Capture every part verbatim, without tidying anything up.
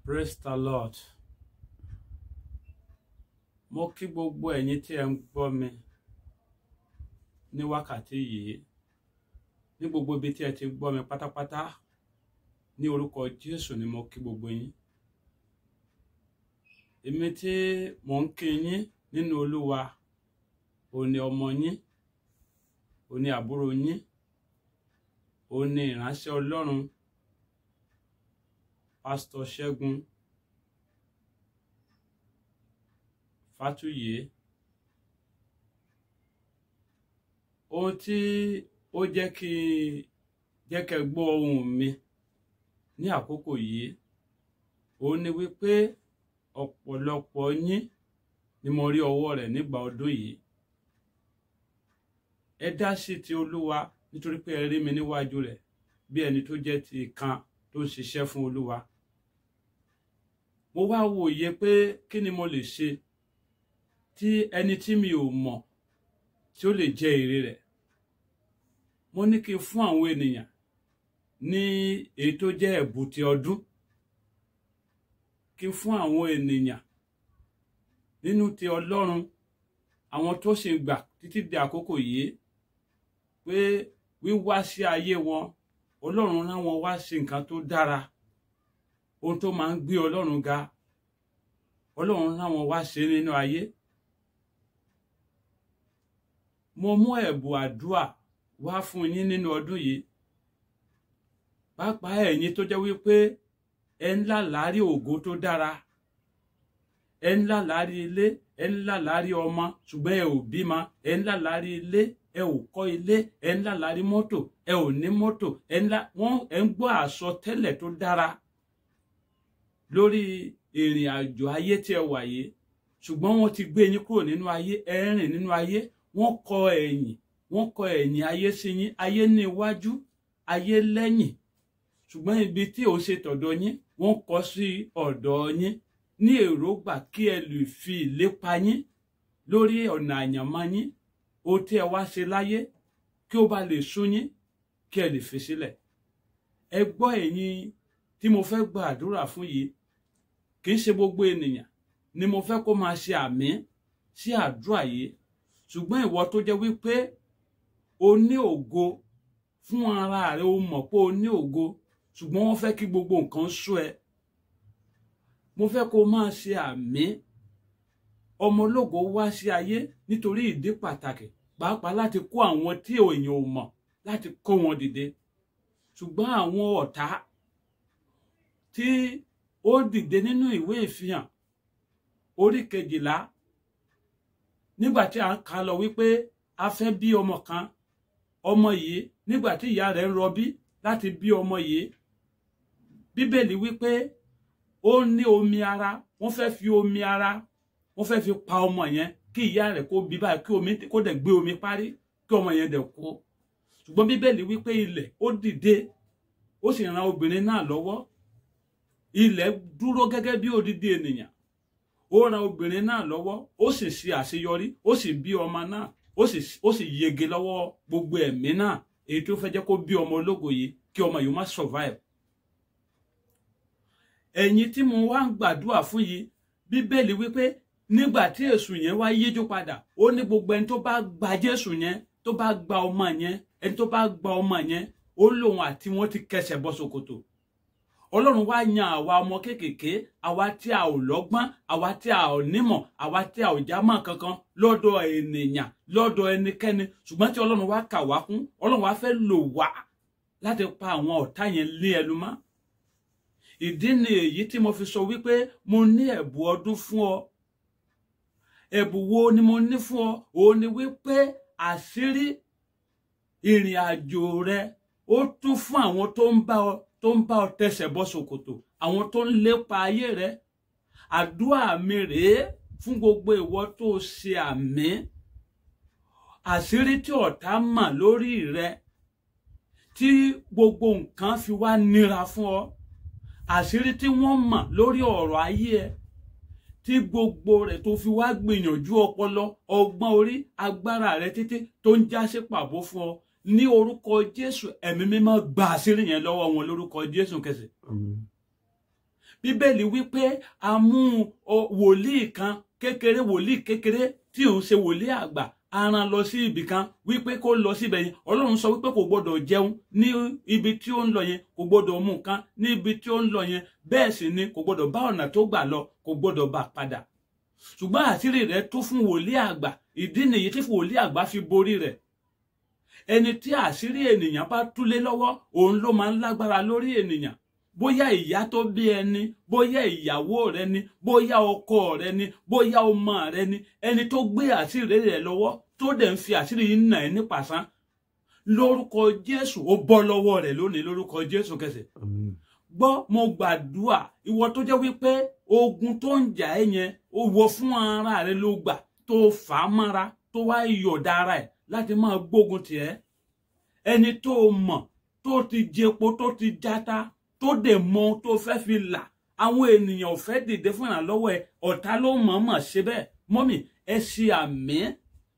Praise the Lord. Mo kí gbogbo ẹ̀yin tí ẹ ń gbọ́ mi ní wákàtí yìí, ní gbogbo ibi tí ẹ ti gbọ́ mi pátápátá, ní orúkọ Jésù ni mo kí gbogbo yín. Èmi tí mo ń kí yín nínú Olúwa, òní ọmọ yín, òní àbúrò yín, òní ìránṣẹ́ Ọlọ́run, Pastor Segun Fatuye. Ohun tí ó jẹ́ kí jẹ́ kẹ́ gbọ́ ohùn mi ní àkókò yìí, ó ní wípé ọ̀pọ̀lọpọ̀ yín ni mo rí ọwọ́ rẹ̀ nígbà ọdún yìí. Ẹ dá sí ti Olúwa nítorí pé ẹ rí mi níwájú rẹ̀ bí ẹni tó jẹ́ ti kan tó ń ṣiṣẹ́ fún Olúwa. Mo wá wòye pé kí ni mo lè ṣe tí ẹni tí mi ò mọ̀ tí ó lè jẹ èrè rẹ̀. Mo ní kí n fún àwọn ènìyàn ní èyí tó jẹ́ ẹ̀bùn ti ọdún, kí n fún àwọn ènìyàn nínú ti Ọlọ́run, àwọn tó ṣe gbà títí di àkókò yìí pé wíwá sí ayé wọn, Ọlọ́run rán wọn wá sí nǹkan tó dára, ohun tó máa ń gbé Ọlọ́run ga, Ọlọ́run rán wọn wá ṣe nínú ayé. Mo mú ẹ̀bùn àdúà wá fún yín nínú ọdún yìí, pàápàá ẹ̀yin tó jẹ́ wípé ẹ ń lálàárí ògo tó dára, ẹ ń lálàárí ilé, ẹ ń lálàárí ọmọ ṣùgbọ́n ẹ ò bímọ, ẹ ń lálàárí ilé, ẹ ò kọ́ ilé, ẹ ń lálàárí mọ́tò, ẹ ò ní mọ́tò, ẹ ń lá wọ́n ẹ ń gbọ́ àsọtẹ́lẹ̀ tó dára lórí ìrìn àjò ayé tí ẹ wà yìí, ṣùgbọ́n wọ́n ti gbé yín kúrò nínú ayé, ẹ ń rìn nínú ayé, wọ́n kọ ẹ̀yìn, wọ́n kọ ẹ̀yìn ayé sí yín, ayé ní iwájú, ayé lẹ́yìn, ṣùgbọ́n ibi tí ò ṣe tọ̀dọ̀ yín, wọ́n kọ sí ọ̀dọ̀ yín ní èrògbà kí ẹ lè fi ìlépa yín lórí ọ̀nà àyànmọ́ yín, ó tí ẹ wá ṣe láyé kí ó bá lè sún yín kí ẹ lè fi sílẹ̀. Ẹ gbọ́ ẹ̀yin tí mo fẹ́ gba àdúrà fún yìí, kì í ṣe gbogbo ènìyàn ni mo fẹ́ kó máa ṣe àmín sí àdúrà yìí, ṣùgbọ́n ìwọ tó jẹ́ wípé o ní ògo fún ara rẹ, o mọ̀ pé o ní ògo, ṣùgbọ́n wọ́n fẹ́ kí gbogbo nǹkan sú ẹ. Mo fẹ́ kó máa ṣe àmín. Ọmọ ológo wá sí ayé nítorí ìdí pàtàkì, pàápàá láti kó àwọn tí èèyàn ò mọ̀, láti kó wọn dìde. Ṣùgbọ́n àwọn ọ̀tá tí ó dìde nínú ìwé ìfihàn orí kejìlá, nígbà tí a ń kà lọ wípé a fẹ́ bí ọmọ kan, ọmọ yìí nígbà tí ìyá rẹ̀ ń rọbí láti bí ọmọ yìí, Bíbélì wípé ó ní omi ara, wọ́n fẹ́ fi omi ara, wọ́n fẹ́ fi pa ọmọ yẹn kí ìyá rẹ̀ kó bí báyìí, kí omi kó dẹ̀ gbé omi parí, kí ọmọ yẹn dẹ̀ kú. Ṣùgbọ́n Bíbélì wípé ilẹ̀ ó dìde, ó sì ran obìnrin náà lọ́wọ́. Ilẹ̀ dúró gẹ́gẹ́ bí odidi ènìyàn, ó ran obìnrin náà lọ́wọ́, ó sì ṣe àṣeyọrí, ó sì bí ọmọ náà, ó sì ó sì yege lọ́wọ́ gbogbo ẹ̀mí náà èyí tó fẹ́ jẹ́ kó bí ọmọ ológo yìí, kí ọmọ yìí má survive. Ẹ̀yin tí mo wá ń gbàdúrà fún yìí, Bíbélì wípé nígbà tí èṣù yẹn wá yíjú padà, ó ní gbogbo ẹni tó bá gba Jésù yẹn, tó bá gba ọmọ yẹn, ẹni tó bá gba ọmọ yẹn, ó lóun àti wọn ti kẹsẹ̀ bọ́ ṣòkòtò. Ọlọ́run wá yan àwa ọmọ kéékèèké, àwa tí a ò lọ́gbọ́n, àwa tí a ò nímọ̀, àwa tí a ò jámọ́ kankan lọ́dọ̀ ènìyàn, lọ́dọ̀ ẹnikẹ́ni, ṣùgbọ́n tí Ọlọ́run wá kà wá kún, Ọlọ́run wá fẹ́ lò wá láti pa àwọn ọ̀tá yẹn lé ẹnu mọ́. Ìdí ni èyí tí mo fi sọ wípé mo ní ẹ̀bùn ọdún fún ọ. Ẹ̀bùn wo ni mo ní fún ọ? Ó ní wípé àṣírí ìrìn àjò rẹ ó tún fún àwọn tó ń bá ọ tó ń bá ọ tẹsẹ̀ bọ́ ṣòkòtò, àwọn tó ń lépa ayé rẹ. Àdúrà mi rèé fún gbogbo ìwọ tó ṣe àmín. Àṣírí tí ọ̀tá mà lórí rẹ, tí gbogbo nǹkan fi wá nira fún ọ, àṣírí tí wọ́n mà lórí ọ̀rọ̀ ayé ẹ, tí gbogbo rẹ̀ tó fi wá gbìyànjú ọpọlọ, ọgbọ́n orí, agbára rẹ títí tó ń já sí pàbó fún ọ, ní orúkọ Jésù, ẹ̀mí mímọ́ gba àṣírí yẹn lọ́wọ́ wọn lórúkọ Jésù kẹsẹ̀. Bíbélì wípé a mú wòlíì kan kékeré wòlíì kékeré tí òun ṣe wòlíì àgbà a rán lọ sí ibì kan wípé kó lọ síbẹ̀ yẹn. Ọlọ́run sọ wípé kò gbọdọ̀ jẹun ní ibi tí ó ń lọ yẹn, kò gbọdọ̀ mú nǹkan ní ibi tí ó ń lọ yẹn, bẹ́ẹ̀ sì ni kò gbọdọ̀ bá ọ̀nà tó gbà lọ, kò gbọdọ̀ bá padà. Ṣùgbọ́n àṣírí rẹ̀ tó fún wòlíì àgbà, ìdí nìyí tí wòlíì àgbà fi borí rẹ̀. Ẹni tí àṣírí ènìyàn bá túlé lọ́wọ́, òun ló máa ń lágbára lórí ènìyàn. Bóyá ìyá tó bí ẹni, bóyá ìyàwó rẹ ni, bóyá ọkọ rẹ ni, bóyá ọmọ rẹ ni, ẹni tó gbé àṣírí rẹ̀ lọ́wọ́ tó dẹ̀ ń fi àṣírí yìí nà ẹ́ nípasán, lórúkọ Jésù ó bọ́ lọ́wọ́ rẹ̀ lónìí lórúkọ Jésù kẹsẹ̀. Gbọ́, mo gbàdúrà ìwọ tó jẹ́ wípé ogun tó ń jà ẹ́ yẹn ó wọ fún ara rẹ ló gbà tó fà á mọ́ra tó wá yọ̀dá ara ẹ̀ láti máa gbógun tì ẹ́. Ẹni tó mọ̀ tó ti jẹpo tó ti játa tó dẹ̀ mọ tó fẹ́ fi là, àwọn ènìyàn ò fẹ́ dìde fún ìrànlọ́wọ́ ẹ, ọ̀tá ló mọ̀ọ́mọ̀ ṣe bẹ́ẹ̀. Mọ́mì, ẹ ṣe àmín.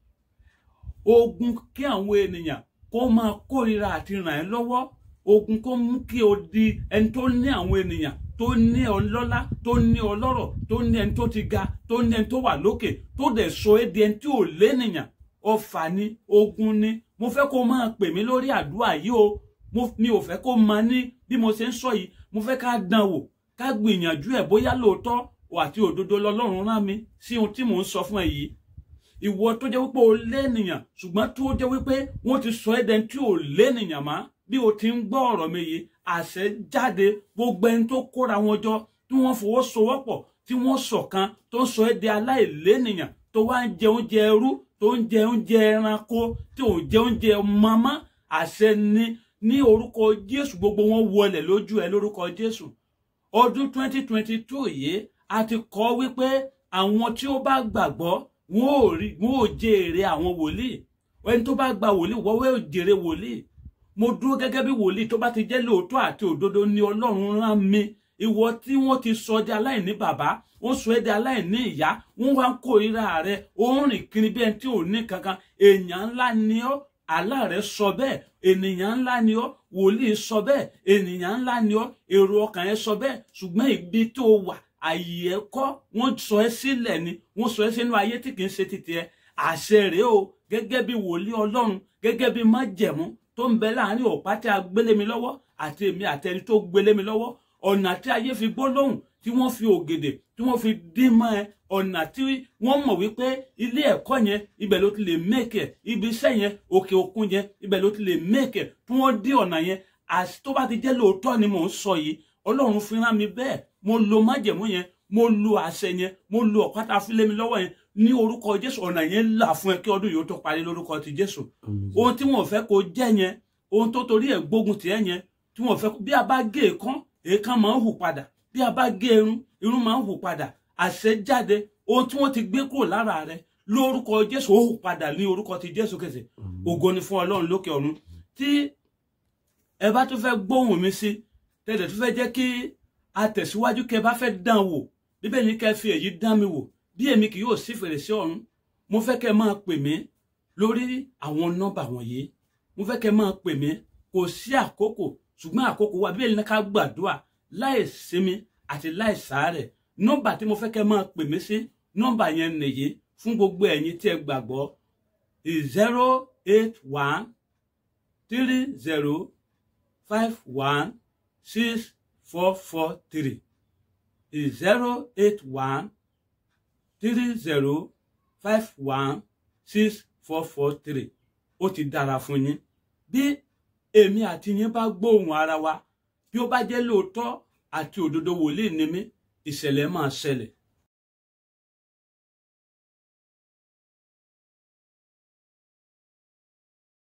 Ogun kí àwọn ènìyàn kó máa kórìíra àti ràn ẹ́ lọ́wọ́, ogun kó mú kí o di ẹni tó ní àwọn ènìyàn, tó ní ọlọ́lá, tó ní ọlọ́rọ̀, tó ní ẹni tó ti ga, tó ní ẹni tó wà lókè, tó dẹ̀ sọ ẹ́ di ẹni tí ò lénìyàn. Ọfà ni, ogun ni. Mo fẹ́ kó máa pè mí lórí àdúrà yìí o. Mi ò fẹ́ kó máa ní bí mo ṣe ń sọ yìí. Mo fẹ́ ká dán wò, ká gbìyànjú ẹ̀ bóyá lóòótọ́ àti òdodo lọ́lọ́run rán mi sí ohun tí mò ń sọ fún ẹ yìí. Ìwọ tó jẹ́ wípé o lénìyàn, ṣùgbọ́n tó jẹ́ wípé wọ́n ti sọ ẹ́ dẹni tí ò lénìyàn má. Bí o ti ń gbọ́ ọ̀rọ̀ mi yìí, àṣẹ jáde. Gbogbo ẹni tó kóra wọn jọ, tí wọ́n fọwọ́sowọ́pọ̀, tí wọ́n ṣọ̀kan, tó ń sọ ẹ́ di aláìlénìyàn, tó wá ń jẹ oúnjẹ ẹrú, tó ń jẹ oúnjẹ ẹranko, tí ò ń jẹ oúnjẹ màmá. Àṣẹ ni ní orúkọ Jésù, gbogbo wọn wọlẹ̀ lójú ẹ lórúkọ Jésù. Ọdún twenty twenty-two yìí a ti kọ wípé àwọn tí ó bá gbàgbọ́ wọn ò rí wọn ò jèrè àwọn wòlíì. Ẹni tó bá gba wòlíì wọ́wọ́ ò jèrè wòlíì. Mo dúró gẹ́gẹ́ bí wòlíì tó bá ti jẹ́ lóòótọ́ àti òdodo ni Ọlọ́run rán mi. Ìwọ tí wọ́n ti sọ di aláìní bàbá, wọ́n sọ ẹ́ di aláìní ìyá, wọ́n wá ń kórìíra rẹ, ó ń rìn kiri bí ẹni tí ò ní kankan. Èèyàn ńlá ni ọ́, àlá rẹ̀ sọ bẹ́ẹ̀. Ènìyàn ńlá ni ọ́, wòlíì sọ bẹ́ẹ̀. Ènìyàn ńlá ni ọ́, èrò ọkàn ẹ sọ bẹ́ẹ̀. Ṣùgbọ́n ibi tó wà, àyè ẹ̀kọ́, wọ́n sọ ẹ́ sílẹ̀ ni, wọ́n sọ ẹ́ sínú ayé tí kì í ṣe titi ẹ. Àṣẹ rèé o, gẹ́gẹ́ bí wòlíì Ọlọ́run, gẹ́gẹ́ bí májẹ̀mú tó ń bẹ láàrin ọ̀pá tí a gbélé mi lọ́wọ́ àti èmi àtẹni tó gbélé mi lọ́wọ́. Ọ̀nà tí ayé fi gbólóhùn, tí wọ́n fi ògèdè, tí wọ́n fi dín mọ́ ẹ, ọ̀nà tí wọ́n mọ̀ wípé ilé ẹ̀kọ́ yẹn ibẹ̀ ló ti lè make ẹ̀, ibi iṣẹ́ yẹn òkè òkun yẹn ibẹ̀ ló ti lè make ẹ̀, tí wọ́n dín ọ̀nà yẹn. Àti tó bá ti jẹ́ lóòótọ́ ni mò ń sọ yìí, Ọlọ́run fi rán mi bẹ́ẹ̀. Mo lo májẹ̀mú yẹn, mo lo àṣẹ yẹn, mo lo ọ̀pá tá a fi lé mi lọ́wọ́ yẹn ní orúkọ Jésù. Ọ̀nà yẹn là fún ẹ kí ọdún yóò tó parí lórúkọ ti Jésù. Ohun tí wọ́n fẹ́ kó jẹ́ yẹn, ohun tó torí ẹ̀ gbógun tì ẹ́ yẹn, tí wọ́n fẹ́ bí a bá gé èèkán, èèkán máa ń hù padà. Bí a bá gé irun, irun máa ń hù padà. Àṣẹ jáde, ohun tí wọ́n ti gbé kúrò lára rẹ lórúkọ Jésù ó hù padà ní orúkọ ti Jésù kẹsẹ̀. Ògo ni fún Ọlọ́run lókè ọ̀run. Tí ẹ bá tún fẹ́ gbóhùn mi sí, tẹ́lẹ̀ tún fẹ́ jẹ́ kí a tẹ̀síwájú, kẹ́ bá fẹ́ dán wò, Bíbélì ní kẹ́ fi èyí dán mi wò, bí èmi kì yóò sí fèrèsé ọ̀run. Mo fẹ́ kẹ́ máa pè mí lórí àwọn nọ́mbà wọ̀nyí. Mo fẹ́ kẹ́ máa pè mí. Kò sí àkókò, ṣùgbọ́n àkókò wà. Bíbélì ní ká gbàdúrà láì sinmi àti láì sàárẹ̀. Nọ́mbà tí mo fẹ́ kẹ́ máa pè mí sí, nọ́mbà yẹn nìyí fún gbogbo ẹ̀yin tí ẹ gbàgbọ́. zero eight one three zero five one six four four three zero eight one three zero five one six four four three. Ó ti dára fún yín. Bí èmi àti yín bá gbóhùn ara wa, bí ó bá jẹ́ lóòótọ́ àti òdodo wòlíì ni mí, ìṣẹ̀lẹ̀ máa ṣẹlẹ̀.